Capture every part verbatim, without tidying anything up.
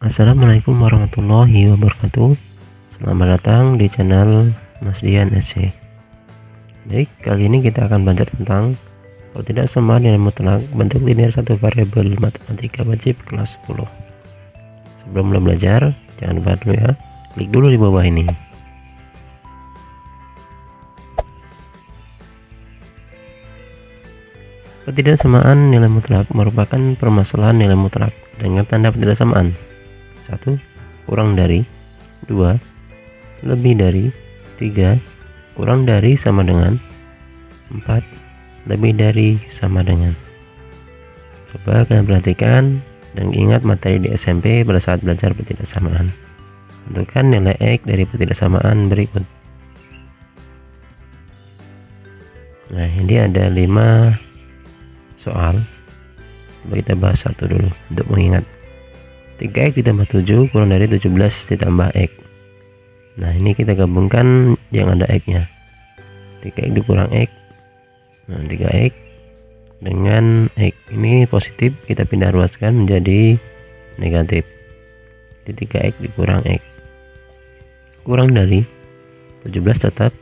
Assalamualaikum warahmatullahi wabarakatuh. Selamat datang di channel Mas Dian S C. Baik, kali ini kita akan belajar tentang pertidaksamaan nilai mutlak bentuk linear satu variabel matematika wajib kelas sepuluh. Sebelum mulai belajar, jangan lupa dulu ya, klik dulu di bawah ini. Pertidaksamaan nilai mutlak merupakan permasalahan nilai mutlak dengan tanda pertidaksamaan. Satu, kurang dari. Dua, lebih dari. Tiga, kurang dari sama dengan. Empat, lebih dari sama dengan. Coba kalian perhatikan dan ingat materi di S M P pada saat belajar pertidaksamaan. Tentukan nilai X dari pertidaksamaan berikut. Nah, ini ada lima soal. Coba kita bahas satu dulu untuk mengingat. tiga X ditambah tujuh kurang dari tujuh belas ditambah X. Nah, ini kita gabungkan yang ada X nya. tiga X dikurang X. Nah, tiga X dengan X ini positif, kita pindah ruaskan menjadi negatif. Jadi tiga X dikurang X kurang dari tujuh belas tetap,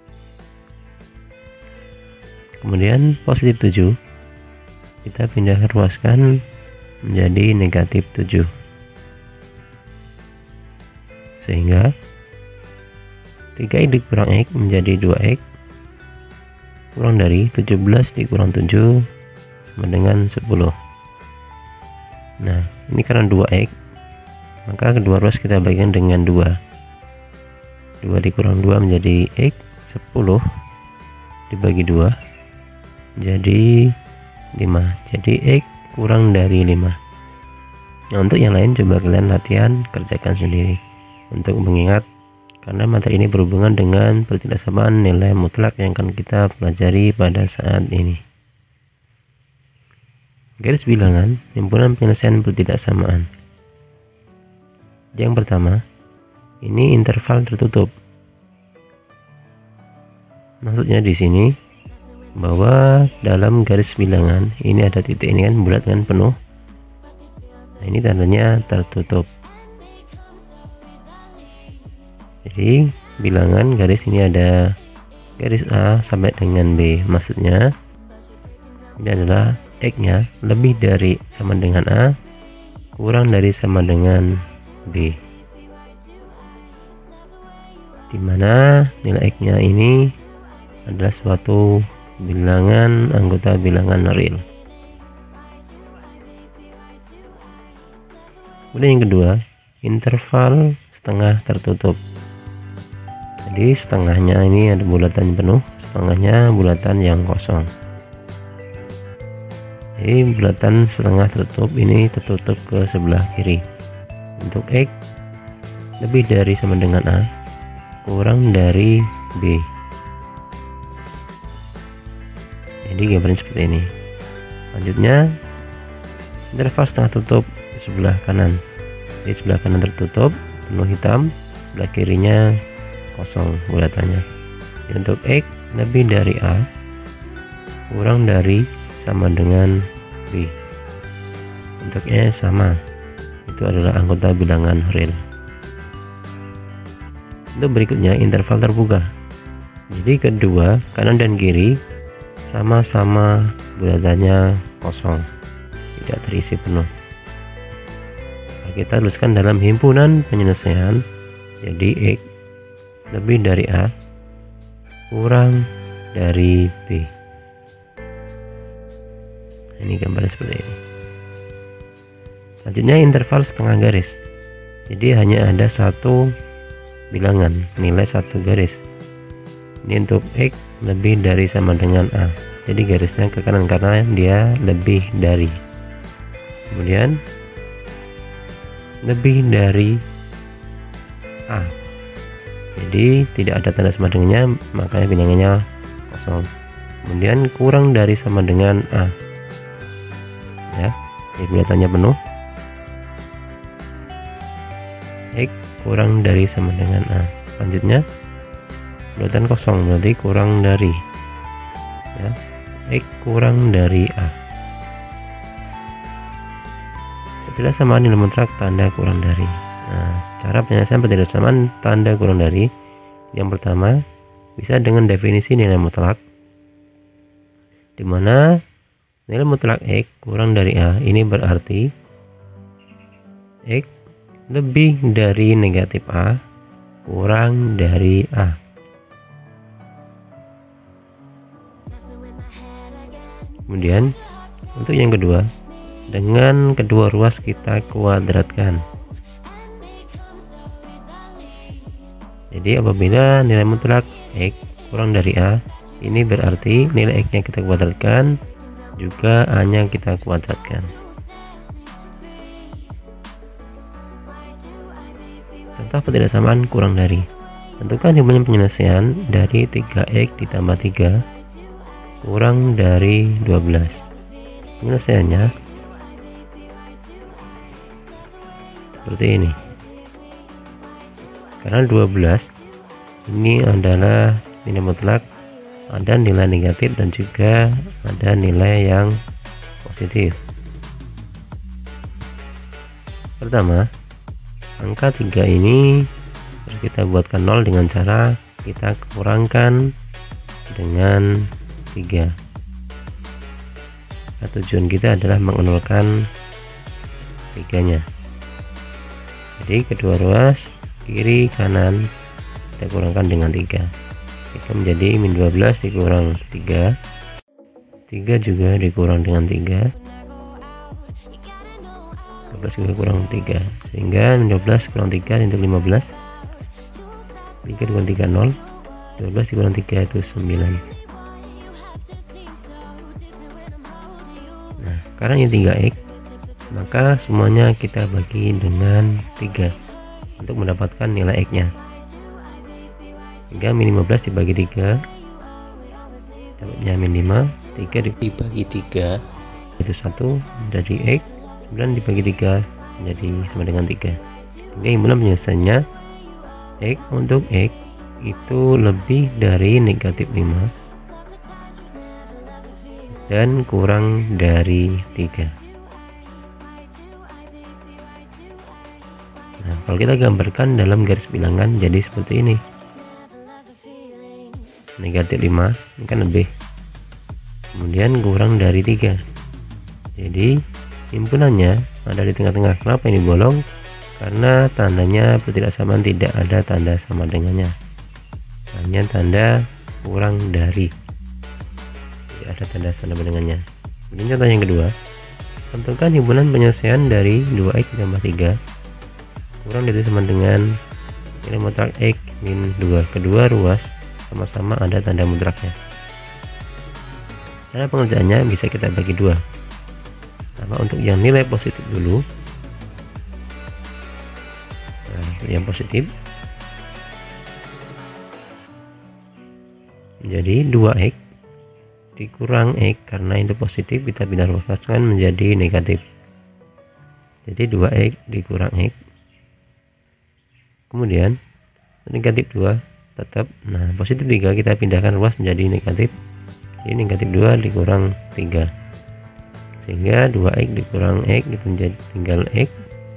kemudian positif tujuh kita pindah ruaskan menjadi negatif tujuh, sehingga tiga X dikurang X menjadi dua X kurang dari tujuh belas dikurang tujuh sama dengan sepuluh. Nah, ini karena dua X, maka kedua ruas kita bagikan dengan dua. dua dikurang dua menjadi X, sepuluh dibagi dua jadi lima. Jadi X kurang dari lima. Nah, untuk yang lain coba kalian latihan kerjakan sendiri untuk mengingat, karena materi ini berhubungan dengan pertidaksamaan nilai mutlak yang akan kita pelajari pada saat ini. Garis bilangan himpunan penyelesaian pertidaksamaan. Yang pertama, ini interval tertutup. Maksudnya di sini bahwa dalam garis bilangan ini ada titik, ini kan bulat kan, penuh. Nah, ini tandanya tertutup. Jadi bilangan garis ini ada garis A sampai dengan B, maksudnya ini adalah X nya lebih dari sama dengan A kurang dari sama dengan B, dimana nilai X nya ini adalah suatu bilangan anggota bilangan real. Kemudian yang kedua, interval setengah tertutup. Jadi setengahnya ini ada bulatan penuh, setengahnya bulatan yang kosong. Jadi bulatan setengah tertutup ini tertutup ke sebelah kiri. Untuk X lebih dari sama dengan A kurang dari B. Jadi gambarnya seperti ini. Selanjutnya interval setengah tutup sebelah kanan. Di sebelah kanan tertutup penuh hitam, sebelah kirinya kosong bulatannya. Untuk X lebih dari A kurang dari sama dengan B. Untuknya sama, itu adalah anggota bilangan real. Untuk berikutnya interval terbuka. Jadi kedua kanan dan kiri sama-sama bulatannya kosong, tidak terisi penuh. Nah, kita tuliskan dalam himpunan penyelesaian. Jadi X lebih dari A kurang dari B. Nah, ini gambarnya seperti ini. Selanjutnya interval setengah garis. Jadi hanya ada satu bilangan, nilai satu garis. Ini untuk X lebih dari sama dengan A, jadi garisnya ke kanan karena dia lebih dari. Kemudian lebih dari A, jadi tidak ada tanda sama dengannya, makanya bilangannya kosong. Kemudian kurang dari sama dengan A, ya, ini bulatannya penuh. X kurang dari sama dengan A. Selanjutnya bulatan kosong, berarti kurang dari, ya, X kurang dari A. Ketidaksamaan nilai mutlak tanda kurang dari. Nah, cara penyelesaian ketidaksamaan tanda kurang dari yang pertama bisa dengan definisi nilai mutlak, di mana nilai mutlak X kurang dari A ini berarti X lebih dari negatif A kurang dari A. Kemudian untuk yang kedua, dengan kedua ruas kita kuadratkan. Jadi apabila nilai mutlak X kurang dari A, ini berarti nilai X nya kita kuadratkan, juga A nya kita kuadratkan. Contoh ketidaksamaan kurang dari. Tentukan hubungan penyelesaian dari tiga X ditambah tiga kurang dari dua belas. Penyelesaiannya seperti ini. Karena dua belas ini adalah nilai mutlak, ada nilai negatif dan juga ada nilai yang positif. Pertama, angka tiga ini harus kita buatkan nol dengan cara kita kurangkan dengan tiga. Nah, tujuan kita adalah mengenolkan tiganya. Jadi kedua ruas kiri kanan kita kurangkan dengan tiga. Kita menjadi min dua belas dikurang tiga, tiga juga dikurang dengan tiga, dua belas juga kurang tiga, sehingga min dua belas kurang tiga untuk lima belas, tiga dikurang tiga nol, dua belas dikurang tiga itu sembilan. Nah, karena ini tiga X, maka semuanya kita bagi dengan tiga untuk mendapatkan nilai X nya. Sehingga min lima belas dibagi tiga dapatnya min lima, tiga dibagi tiga itu satu menjadi X, sembilan dibagi tiga menjadi sama dengan tiga. Sehingga himpunan penyelesaiannya X untuk X itu lebih dari negatif lima dan kurang dari tiga. Nah, kalau kita gambarkan dalam garis bilangan jadi seperti ini. Negatif lima ini kan lebih, kemudian kurang dari tiga. Jadi himpunannya ada di tengah-tengah. Kenapa ini bolong? Karena tandanya ketidaksamaan tidak ada tanda sama dengannya, hanya tanda kurang dari, tidak ada tanda sama dengannya. Kemudian contoh yang kedua, tentukan himpunan penyelesaian dari dua X ditambah tiga kurang dari sama dengan nilai mutlak X min dua. Kedua ruas sama-sama ada tanda mutlaknya. Cara pengerjaannya bisa kita bagi dua. Pertama untuk yang nilai positif dulu. Nah, untuk yang positif menjadi dua X dikurang X, karena itu positif kita pindah ruaskan menjadi negatif. Jadi dua X dikurang X. Kemudian negatif dua tetap. Nah, positif tiga kita pindahkan ruas menjadi negatif. Jadi negatif dua dikurang tiga. Sehingga dua X dikurang X itu menjadi tinggal X.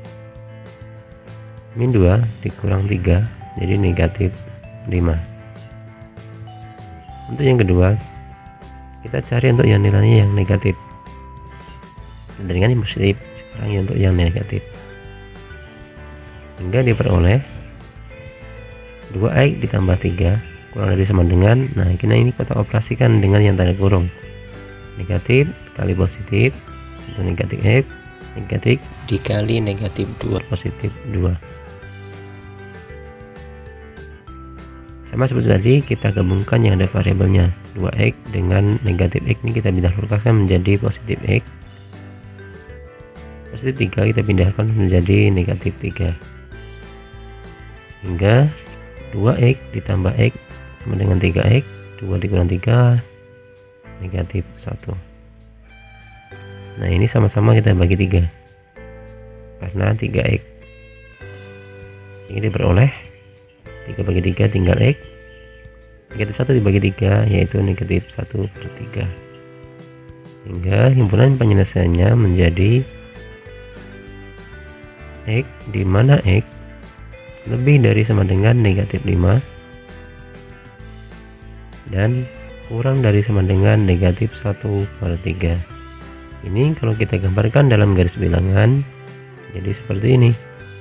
Min dua dikurang tiga jadi negatif lima. Untuk yang kedua, kita cari untuk yang nilainya yang negatif. Dengan yang positif, sekarang yang untuk yang negatif. Hingga diperoleh dua X ditambah tiga kurang dari sama dengan, nah kita ini kita operasikan dengan yang tanda kurung. Negatif kali positif itu negatif X, negatif dikali negatif dua positif dua. Sama seperti tadi, kita gabungkan yang ada variabelnya dua X dengan negatif X, ini kita pindah ruaskan menjadi positif X. Positif tiga kita pindahkan menjadi negatif tiga. Hingga dua X ditambah X sama dengan tiga X, dua dikurang tiga negatif satu. Nah, ini sama-sama kita bagi tiga karena tiga X. Ini diperoleh tiga bagi tiga tinggal X, negatif satu dibagi tiga yaitu negatif satu per tiga. Hingga himpunan penyelesaiannya menjadi X di mana X lebih dari sama dengan negatif lima dan kurang dari sama dengan negatif satu per tiga. Ini kalau kita gambarkan dalam garis bilangan jadi seperti ini.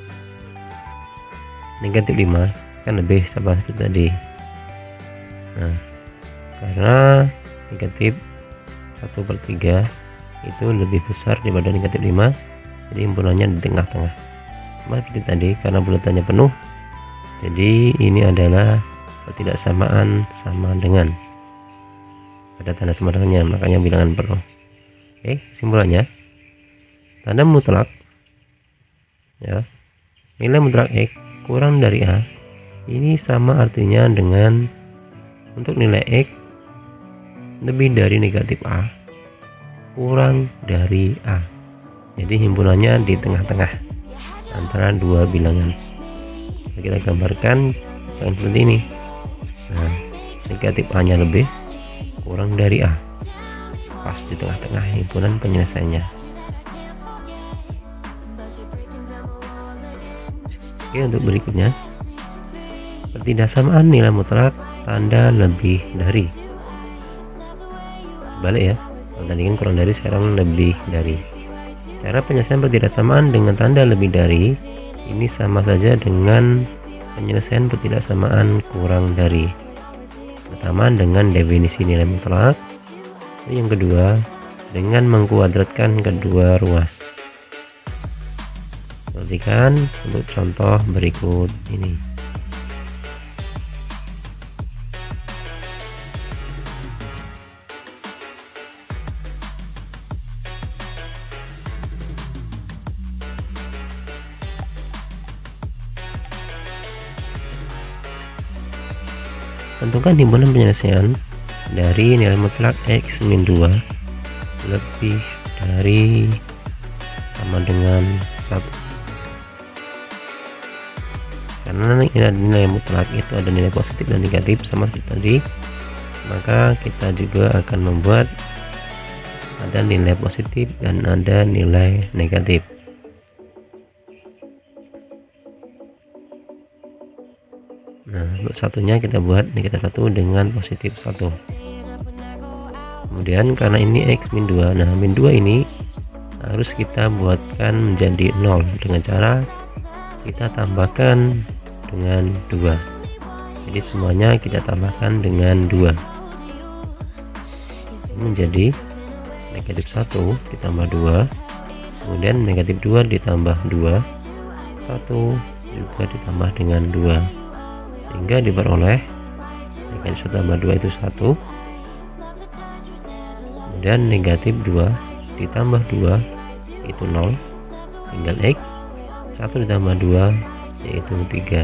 Negatif lima kan lebih sama seperti tadi. Nah, karena negatif satu per tiga itu lebih besar daripada negatif lima, jadi himpunannya di tengah-tengah. Sama seperti tadi, karena bulatannya penuh, jadi ini adalah ketidaksamaan sama dengan, ada tanda sama dengannya, makanya bilangan penuh. Oke, kesimpulannya tanda mutlak ya, nilai mutlak X kurang dari A ini sama artinya dengan untuk nilai X lebih dari negatif A kurang dari A, jadi himpunannya di tengah-tengah antara dua bilangan. Kita gambarkan seperti ini. Nah, negatif A nya lebih, kurang dari A, pas di tengah-tengah himpunan penyelesaiannya. Oke, untuk berikutnya ketidaksamaan nilai mutlak tanda lebih dari. Balik ya, tadi kan kurang dari, sekarang lebih dari. Cara penyelesaian ketidaksamaan dengan tanda lebih dari ini sama saja dengan penyelesaian ketidaksamaan kurang dari. Pertama dengan definisi nilai mutlak, yang kedua dengan mengkuadratkan kedua ruas. Perhatikan untuk contoh berikut ini. Tentukan himpunan penyelesaian dari nilai mutlak X min dua lebih dari sama dengan satu. Karena ini ada nilai mutlak, itu ada nilai positif dan negatif sama seperti tadi, maka kita juga akan membuat ada nilai positif dan ada nilai negatif. Nah, untuk satunya kita buat negatif satu dengan positif satu. Kemudian karena ini X min dua, nah min dua ini harus kita buatkan menjadi nol dengan cara kita tambahkan dengan dua. Jadi semuanya kita tambahkan dengan dua. Ini menjadi negatif satu ditambah dua, kemudian negatif dua ditambah dua, satu juga ditambah dengan dua, sehingga diperoleh negatif satu tambah dua itu satu, kemudian negatif dua ditambah dua itu nol, tinggal X, satu ditambah dua yaitu tiga.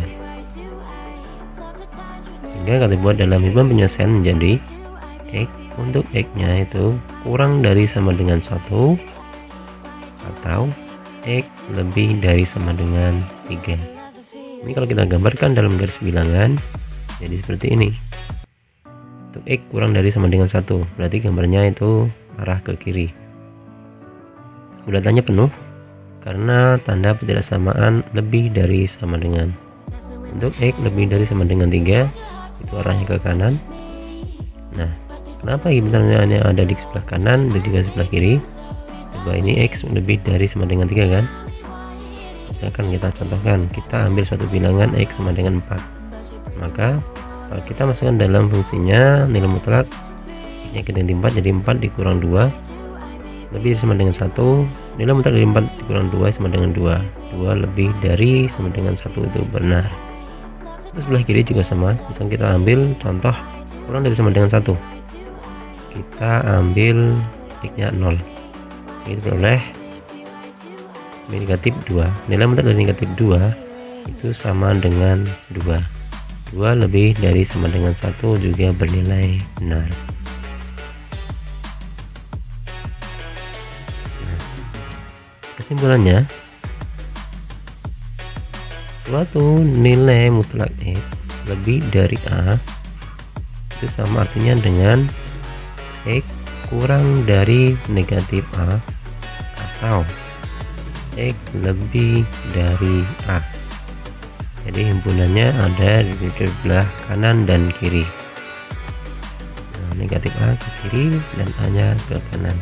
Sehingga kalau dibuat dalam himpunan penyelesaian menjadi X, untuk X nya itu kurang dari sama dengan satu atau X lebih dari sama dengan tiga. Ini kalau kita gambarkan dalam garis bilangan jadi seperti ini. Untuk X kurang dari sama dengan satu, berarti gambarnya itu arah ke kiri. Bulatannya penuh karena tanda ketidaksamaan lebih dari sama dengan. Untuk X lebih dari sama dengan tiga, itu arahnya ke kanan. Nah, kenapa himpunannya ada di sebelah kanan dan juga sebelah kiri? Coba ini X lebih dari sama dengan tiga kan? Misalkan kita contohkan, kita ambil suatu bilangan X sama dengan empat, maka kalau kita masukkan dalam fungsinya nilai mutlak X nya kita ganti empat, jadi empat dikurang dua lebih sama dengan satu, nilai mutlak dari empat dikurang dua sama dengan dua, dua lebih dari sama dengan satu itu benar. Terus sebelah kiri juga sama, misalkan kita ambil contoh kurang dari sama dengan satu, kita ambil X nya nol, ini beroleh negatif dua, nilai mutlak dari negatif dua itu sama dengan dua, dua lebih dari sama dengan satu juga bernilai benar. Nah, kesimpulannya suatu nilai mutlak X lebih dari A itu sama artinya dengan X kurang dari negatif A atau X lebih dari A. Jadi himpunannya ada di sebelah kanan dan kiri. Nah, negatif A ke kiri dan A nya ke kanan.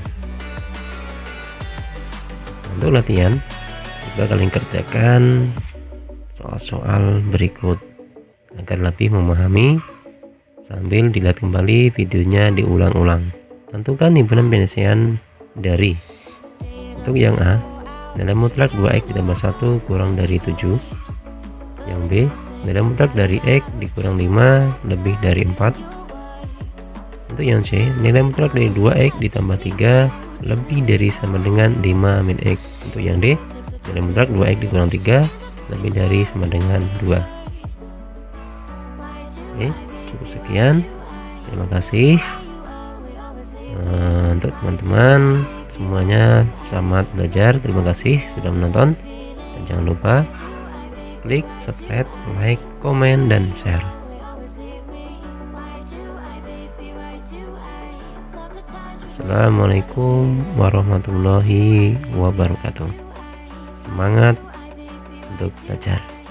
Untuk latihan, coba kalian kerjakan soal-soal berikut agar lebih memahami, sambil dilihat kembali videonya diulang-ulang. Tentukan himpunan penyelesaian dari. Untuk yang A, nilai mutlak dua X ditambah satu kurang dari tujuh. Yang B, nilai mutlak dari X dikurang lima lebih dari empat. Untuk yang C, nilai mutlak dari dua X ditambah tiga lebih dari sama dengan lima min X. Untuk yang D, nilai mutlak dua X dikurang tiga lebih dari sama dengan dua. Oke, cukup sekian. Terima kasih. Nah, untuk teman-teman semuanya, selamat belajar. Terima kasih sudah menonton, dan jangan lupa klik subscribe, like, komen, dan share. Assalamualaikum warahmatullahi wabarakatuh. Semangat untuk belajar.